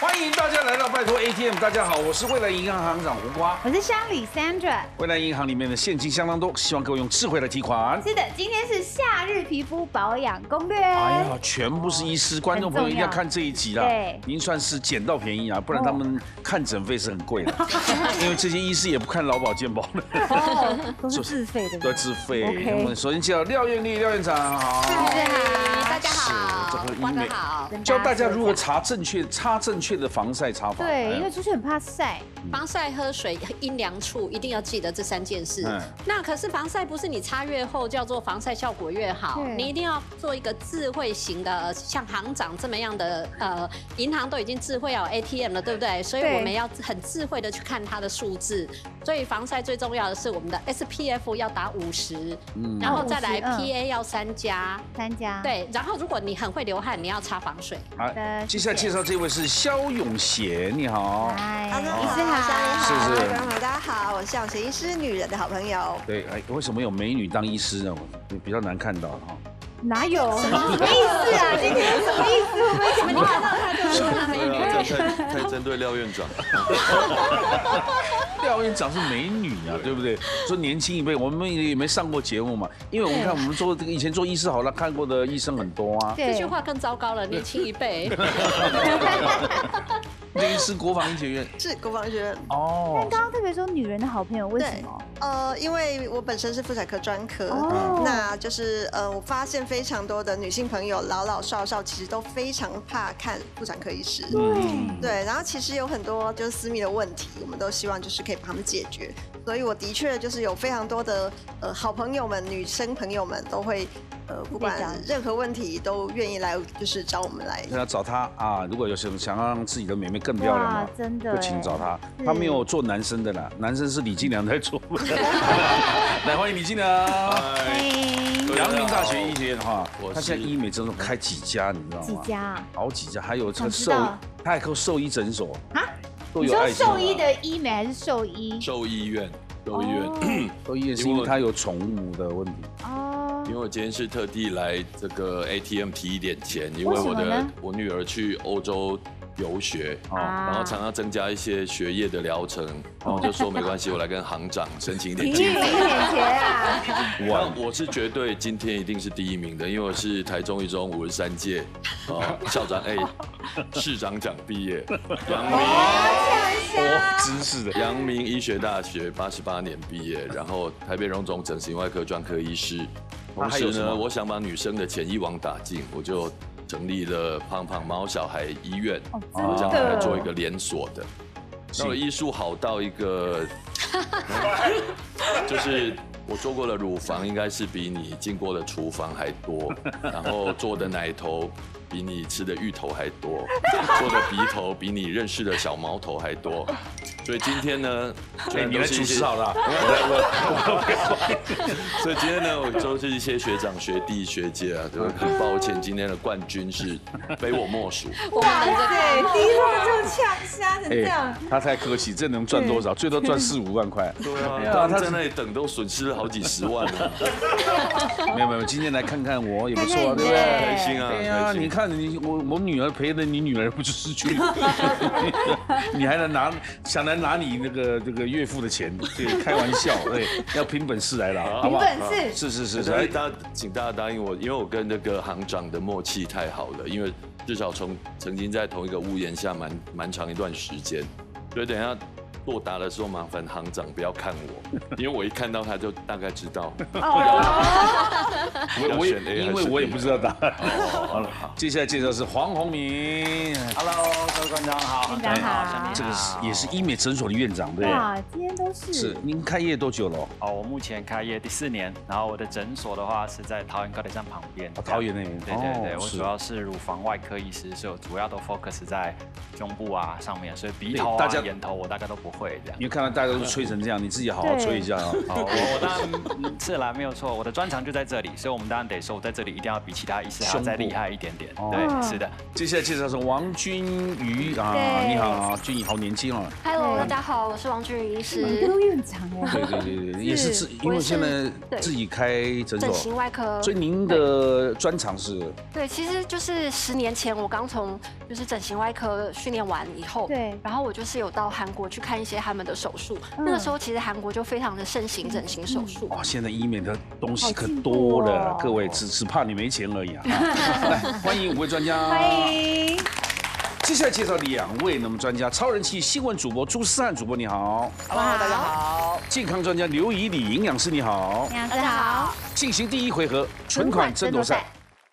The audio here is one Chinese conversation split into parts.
欢迎大家来到拜托 ATM。大家好，我是未来银行行长胡瓜， 我是乡里 Sandra。 未来银行里面的现金相当多，希望各位用智慧来提款。 是的，今天是夏日皮肤保养攻略。 哎呀，全部是医师，观众朋友一定要看这一集啦。 对， 您算是捡到便宜啊，不然他们看诊费是很贵的，因为这些医师也不看劳保健保的， 都是自费的， 都自费。 OK 我们首先介绍廖艳丽廖院长，好， 大家好， 这个医光哥美好。 教大家如何擦正确的防晒擦法。 对，因为出去很怕晒。 防晒、喝水、阴凉处一定要记得这3件事。那可是防晒不是你擦越厚叫做防晒效果越好，你一定要做一个智慧型的，像行长这么样的银行都已经智慧要 ATM 了，对不对？所以我们要很智慧的去看它的数字。所以防晒最重要的是我们的 SPF 要打50，然后再来 PA 要3加。 3加。 对，然后如果你很会流汗，你要擦防水。 好，接下来介绍这位是肖永贤，你好。 嗨， 医师好， 是观众朋友大家好，我是肖永贤医师，女人的好朋友。 对，哎，为什么有美女当医师呢？比较难看到哈。 哪有？什么意思啊？今天什么意思？我们怎么看到他就说他美女？ 这样太针对廖院长。 廖院长是美女啊，对不对？说年轻一辈，我们也没上过节目嘛，因为我们看我们做这个以前做医师好了，看过的医生很多啊。 这句话更糟糕了，年轻一辈。 那个是国防医学院， 是国防医学院哦。 但刚刚特别说女人的好朋友，为什么？ 因为我本身是妇产科专科，那就是我发现非常多的女性朋友老老少少其实都非常怕看妇产科医师，对，然后其实有很多就是私密的问题，我们都希望就是可以帮他们解决，所以我的确就是有非常多的好朋友们、女生朋友们都会不管任何问题都愿意来就是找我们来。 要找他啊！如果有想要让自己的妹妹更漂亮嘛， 真的就请找他。他没有做男生的啦，男生是李金良在做。来，欢迎李金良。阳明大学医学院哈，他现在医美诊所开几家，你知道吗？ 几家？ 好几家，还有这个他还有兽医诊所啊。你说兽医的医美还是兽医？ 兽医院， 兽医院是因为他有宠物的问题。 哦。 因为我今天是特地来这个 ATM 提一点钱，因为我女儿去欧洲游学，然后常常增加一些学业的疗程，然后就说没关系，我来跟行长申请一点经费。我是绝对今天一定是第1名的，因为我是台中一中53届校长市长奖毕业， 知识的阳明医学大学88年毕业，然后台北荣总整形外科专科医师。同时呢，我想把女生的钱一网打尽，我就成立了胖胖猫小孩医院，我将来做一个连锁的。那我医术好到一个，就是我做过的乳房应该是比你进过的厨房还多，然后做的奶头比你吃的芋头还多，做的鼻头比你认识的小毛头还多。所以今天呢， 你来主持好了。 所以今天呢，我都是一些学长、学弟、学姐啊，都很抱歉，今天的冠军是非我莫属。 哇塞，第一轮就呛瞎成这样。 他太客气，这能赚多少？最多赚4、5万块。 对啊，他在那里等都损失了好几10万了。 没有，今天来看看我也不错啊，对不对？ 开心啊！ 对啊，你看我女儿陪着你女儿，不就是去？你还能想来拿你这个岳父的钱？对，开玩笑，对，要凭本事来了，好不好？ 凭本事。 是。 请大家答应我，因为我跟那个行长的默契太好了，因为至少曾经在同一个屋檐下蛮长一段时间，所以等一下作答的时候，麻烦行长不要看我，因为我一看到他就大概知道。 因为我也不知道答案。好了，接下来介绍是黄宏明。 Hello， 各位观众好。 院长好。 这个也是医美诊所的院长，对。 哇，今天都是。 是，您开业多久了？ 我目前开业第4年，然后我的诊所的话是在桃园高铁站旁边。 桃园那边。 对，我主要是乳房外科医师，所以我主要都 focus 在胸部啊上面，所以鼻头啊、眼头我大概都不会这样。 因为看到大家都吹成这样，你自己好好吹一下啊。 我当然是啦，没有错，我的专长就在这里，所以我们当然得说我在这里一定要比其他医师还要再厉害一点点。对，是的。 接下来介绍是王君瑜瑜啊，你好，俊宇好年轻哦。 Hello， 大家好，我是王俊宇医师。 一个都很长哎。 对，也是因为现在自己开诊所， 整形外科。 所以您的专长是？ 对，其实就是10年前我刚从就是整形外科训练完以后，对，然后我就是有到韩国去看一些他们的手术。那个时候其实韩国就非常的盛行整形手术。 哇，现在医美的东西可多了，各位只怕你没钱而已啊！来，欢迎5位专家。 欢迎。 接下来介绍2位那么专家，超人气新闻主播朱思翰主播你好 ，Hello， 大家好。 健康专家刘以礼营养师你好， 营养师好。 进行第1回合存款争夺赛。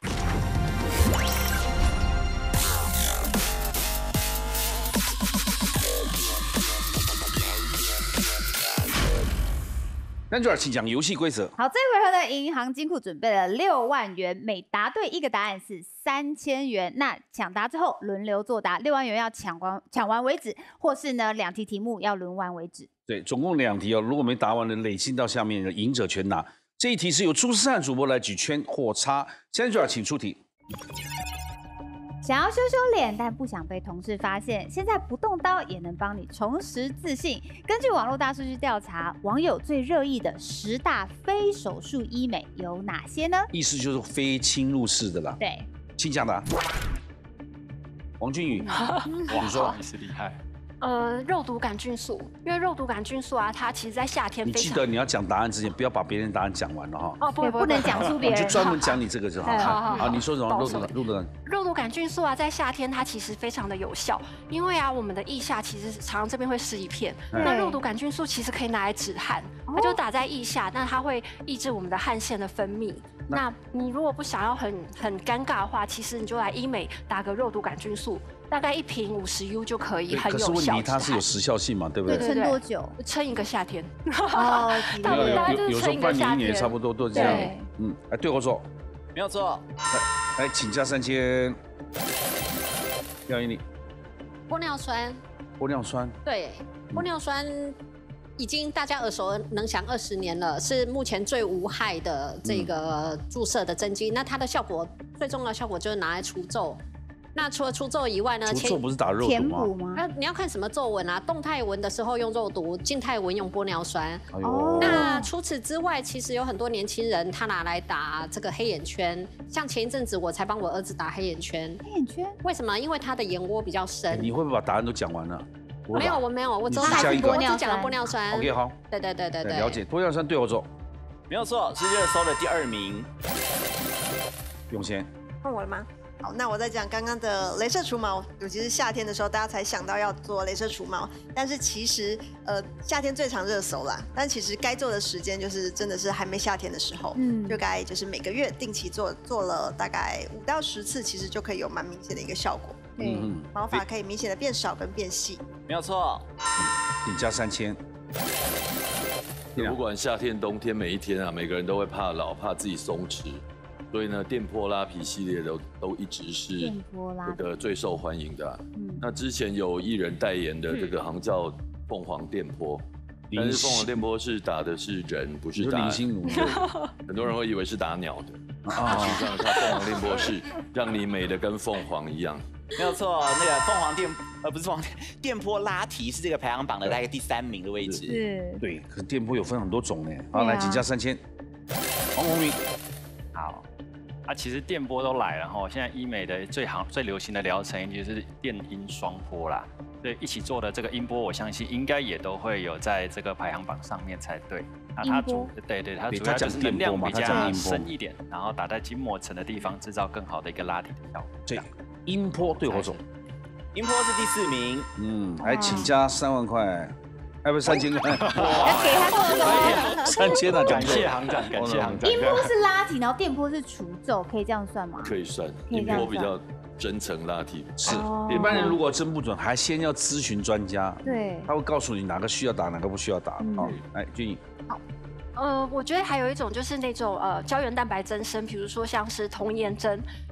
男主角，请讲游戏规则。 好，这回合呢，银行金库准备了6万元，每答对1个答案是3000元。那抢答之后轮流作答，6万元要抢完为止，或是呢2题题目要轮完为止。 对，总共2题哦，如果没答完的累积到下面的赢者全拿。这一题是由朱思翰主播来举圈或叉，现在就要请出题。 想要修修脸，但不想被同事发现，现在不动刀也能帮你重拾自信。根据网络大数据调查，网友最热议的10大非手术医美有哪些呢？ 意思就是非侵入式的啦。 对， 请讲答。王俊宇，你说你是厉害。 肉毒杆菌素，因为肉毒杆菌素啊，它其实在夏天非常。 你记得你要讲答案之前，不要把别人答案讲完了哈。 哦，不能讲出别人。 就专门讲你这个就好。好，你说什么？ 肉毒杆菌素啊，在夏天它其实非常的有效，因为啊，我们的腋下其实常常这边会湿一片，那肉毒杆菌素其实可以拿来止汗，它就打在腋下，那它会抑制我们的汗腺的分泌。那你如果不想要很尴尬的话，其实你就来医美打个肉毒杆菌素。大概1瓶50U 就可以，很有效。 可是问题它是有时效性嘛，对不对？ 撑多久？ 撑1个夏天。 哦， 有时候半年1年差不多都这样。对我说， 没有错。 来，请加3000。廖一妮。 玻尿酸。 玻尿酸。对， 玻尿酸已经大家耳熟能详20年了，是目前最无害的这个注射的针剂。那它的效果最重要的效果就是拿来除皱。那除了除皱以外呢？ 除皱不是打肉毒吗？ 那你要看什么皱纹啊？动态纹的时候用肉毒，静态纹用玻尿酸。那除此之外，其实有很多年轻人他拿来打这个黑眼圈。像前一阵子我才帮我儿子打黑眼圈。 黑眼圈？ 为什么？因为他的眼窝比较深。 你会不会把答案都讲完了？ 没有，我没有，我只讲了玻尿酸。 OK， 好。 对， 了解。玻尿酸对我做。 没有错，是热搜的第2名。 永贤。 换我了吗？好，那我再讲刚刚的雷射除毛，尤其是夏天的时候，大家才想到要做雷射除毛。但是其实，夏天最常热搜啦。但其实该做的时间就是真的是还没夏天的时候，就该就是每个月定期做了大概5到10次，其实就可以有蛮明显的一个效果。毛发可以明显的变少跟变细。 没有错。 请加3000。 不管夏天冬天，每一天啊，每个人都会怕老，怕自己松弛。所以呢，电波拉皮系列都一直是这个最受欢迎的。那之前有艺人代言的这个好像叫凤凰电波，但是凤凰电波是打的是人，不是打林心如。 很多人会以为是打鸟的，实际上它凤凰电波是让你美的跟凤凰一样。 没有错，那个凤凰不是凤凰电波拉提是这个排行榜的大概第3名的位置。 对，可是电波有分很多种呢。好，来请加3000。黄宏明。 好。其实电波都来了哈，现在医美的最流行的疗程就是电音双波啦，所以一起做的这个音波，我相信应该也都会有在这个排行榜上面才对。那它主要就是能量比较深一点，然后打在筋膜层的地方，制造更好的一个拉提的效果。 对，音波对我走， 音波是第4名。 来请加3万块。不是3000块， 要给他多少 ？3000啊！ 感谢行长，感谢行长。 音波是拉提，然后电波是除皱，可以这样算吗？ 可以算，音波比较真诚拉提。 是，一般人如果真不准，还先要咨询专家。 对， 他会告诉你哪个需要打，哪个不需要打。好，来俊怡。 好。我觉得还有一种就是那种胶原蛋白增生，比如说像是童颜针，因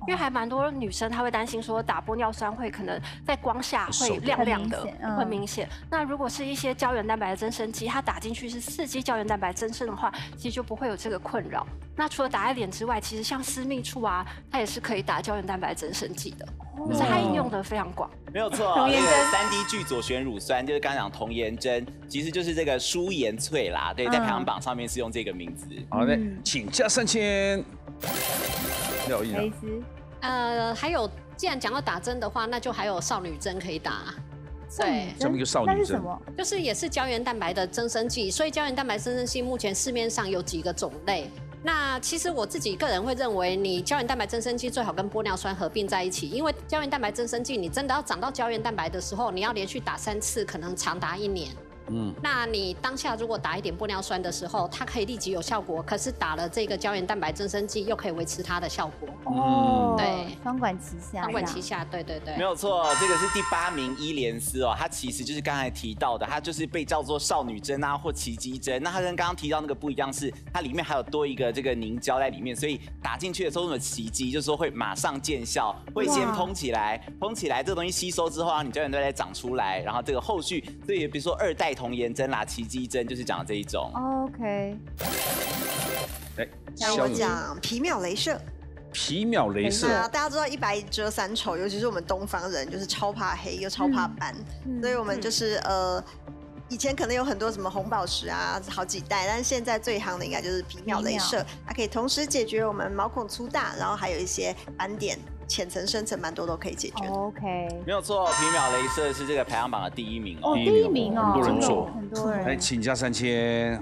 为还蛮多女生她会担心说打玻尿酸会可能在光下会亮亮的，会明显。那如果是一些胶原蛋白的增生剂，它打进去是刺激胶原蛋白增生的话，其实就不会有这个困扰。那除了打在脸之外，其实像私密处啊，它也是可以打胶原蛋白增生剂的，可是它应用的非常广。 没有错，那个3D 聚左旋乳酸就是刚刚讲童颜针，其实就是这个舒颜萃啦，对，在排行榜上面是用这个名字。 好的，请加3000。廖毅还有，既然讲到打针的话，那就还有少女针可以打。 对， 什么叫少女针？ 就是也是胶原蛋白的增生剂，所以胶原蛋白增生剂目前市面上有几个种类。那其实我自己个人会认为，你胶原蛋白增生剂最好跟玻尿酸合并在一起，因为胶原蛋白增生剂你真的要长到胶原蛋白的时候，你要连续打3次，可能长达1年。那你当下如果打一点玻尿酸的时候，它可以立即有效果，可是打了这个胶原蛋白增生剂又可以维持它的效果。对， 双管齐下。 双管齐下，对。 没有错，这个是第8名伊莲丝哦，它其实就是刚才提到的，它就是被叫做少女针啊或奇迹针。那它跟刚刚提到那个不一样，是它里面还有多一个这个凝胶在里面，所以打进去的时候那么奇迹，就是说会马上见效，会先膨起来，这个东西吸收之后，你胶原蛋白长出来，然后这个后续，所以比如说2代童颜针啦、奇迹针，就是讲这一种。 OK。 那我讲皮秒雷射。 皮秒雷射， 大家知道一白遮三丑，尤其是我们东方人，就是超怕黑又超怕斑，所以我们就是以前可能有很多什么红宝石啊，好几代，但是现在最夯的应该就是皮秒雷射，它可以同时解决我们毛孔粗大，然后还有一些斑点。浅层、深层蛮多都可以解决。 OK， 没有错，皮秒雷射是这个排行榜的第1名哦。 第1名哦， 很多人做， 很多人。 来，请加3000。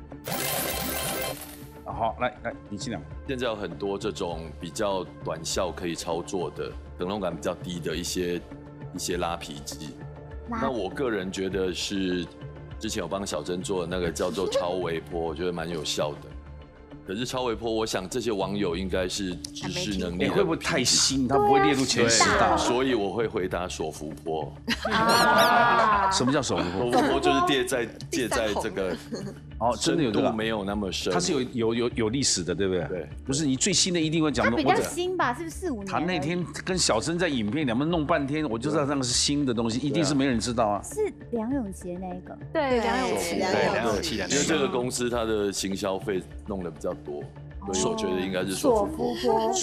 好，来，李清良。 现在有很多这种比较短效可以操作的、疼痛感比较低的一些拉皮剂。那我个人觉得是之前有帮小珍做的那个叫做超微波，我觉得蛮有效的。可是超微波，我想这些网友应该是知识能力会不会太新？它不会列入前10大， 所以我会回答手扶波。 什么叫手扶波？ 手扶波就是借在这个真的有这个， 没有那么深。 它是有历史的，对不对？ 对， 不是你最新的一定会讲。 它比较新吧？是不是4、5年？ 他那天跟小珍在影片，2们弄半天，我就知道那个是新的东西，一定是没人知道啊。 是梁咏琪那个， 对，梁咏琪， 因为这个公司它的行销费弄得比较多，所以我觉得应该是手扶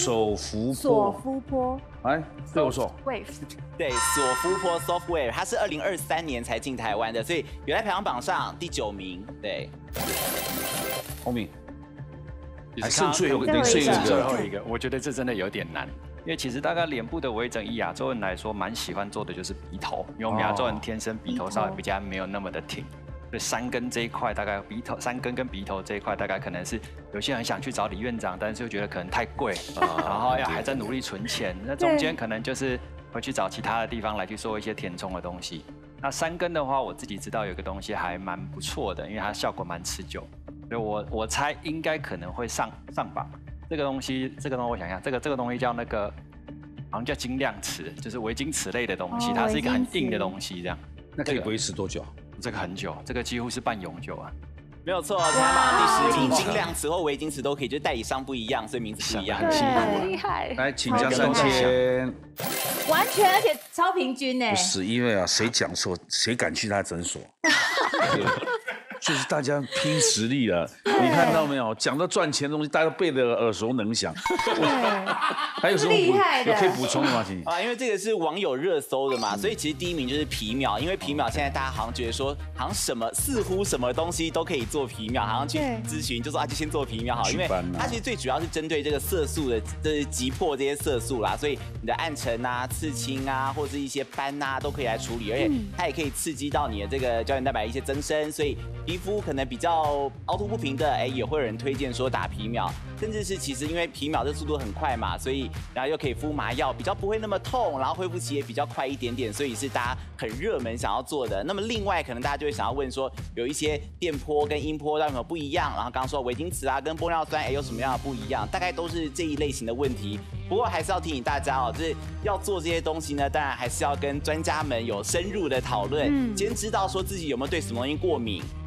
波。 哎，对我说 ，Wave， 对，索夫波 Software， 它是2023年才进台湾的，所以有在排行榜上第9名。对， 后面还剩最后一个，我觉得这真的有点难。因为其实大概脸部的微整，以亚洲人来说，蛮喜欢做的就是鼻头，因为我们亚洲人天生鼻头稍微比较没有那么的挺，所以3根这一块大概3根跟鼻头这一块大概可能是有些人想去找李院长，但是又觉得可能太贵，然后还在努力存钱，那中间可能就是会去找其他的地方来去做一些填充的东西。那3根的话，我自己知道有个东西还蛮不错的，因为它效果蛮持久，所以我猜应该可能会上榜。这个东西我想一下，这个东西叫那个，好像叫精亮瓷，就是维晶瓷类的东西，它是一个很硬的东西，这样。 那可以维持多久？ 这个很久，这个几乎是半永久啊。 没有错，排行榜第10名，精亮瓷或维晶瓷都可以，就是代理商不一样，所以名字不一样。 很厉害。 来，请加3000。 完全，而且超平均呢。 不是因为谁讲错，谁敢去他诊所？就是大家拼实力了，你看到没有？讲到赚钱的东西，大家背得耳熟能详。还有什么厉害的可以补充的吗？请因为这个是网友热搜的嘛，所以其实第1名就是皮秒，因为皮秒现在大家好像觉得说，好像似乎什么东西都可以做皮秒，好像去咨询就说就先做皮秒好，因为它其实最主要是针对这个色素的击破这些色素啦，所以你的暗沉啊、刺青啊，或者是一些斑啊都可以来处理，而且它也可以刺激到你的这个胶原蛋白一些增生，所以皮肤可能比较凹凸不平的，也会有人推荐说打皮秒，甚至是其实因为皮秒这速度很快嘛，所以然后又可以敷麻药，比较不会那么痛，然后恢复期也比较快一点点，所以是大家很热门想要做的。那么另外可能大家就会想要问说，有一些电波跟音波有什么不一样？然后刚刚说维晶瓷啊跟玻尿酸有什么样的不一样？大概都是这一类型的问题。不过还是要提醒大家就是要做这些东西呢，当然还是要跟专家们有深入的讨论，先知道说自己有没有对什么东西过敏。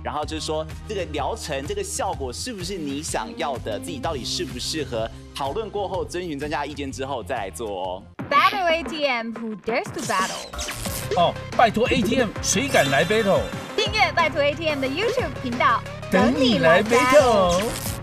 然后就是说这个疗程这个效果是不是你想要的，自己到底适不适合，讨论过后遵循专家意见之后再来做哦。 Battle ATM Who Dares to Battle？ 哦，拜托 ATM， 谁敢来 battle？ 订阅拜托 ATM 的 YouTube 频道， 等你来 battle。